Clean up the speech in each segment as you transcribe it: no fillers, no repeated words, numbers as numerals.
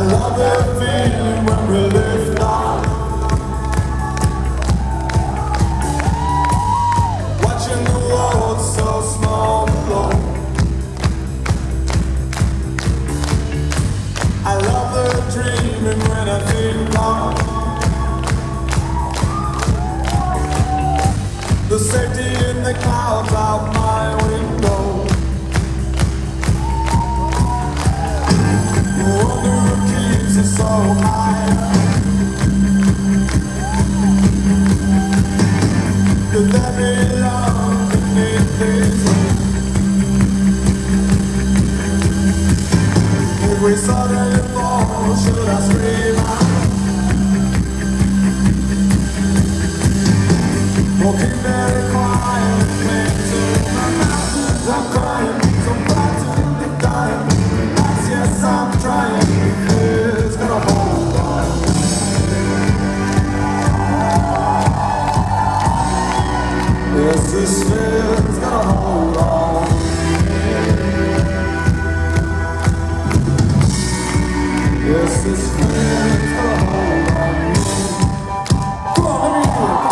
love the feeling when we lift off, watching the world so small below. I love the dreaming when I think of the safety in the clouds out my window. Wonder who keeps it so high. Could there be love beneath these wings? If we suddenly fall, should I scream out? Walking very quiet, cling to my mountains. I'm crying, so frightened of dying. Yes, I'm trying. It's gonna hold on. Yes, this feeling's gonna hold on. Yes, this feeling's gonna hold on. Come on, let me do it.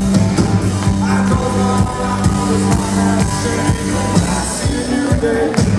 I know my life is my last day. I see a new day.